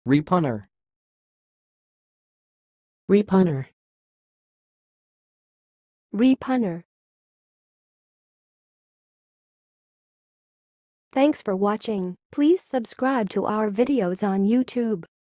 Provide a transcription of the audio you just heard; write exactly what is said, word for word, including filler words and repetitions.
repugner, repugner, repugner. Thanks for watching. Please subscribe to our videos on YouTube.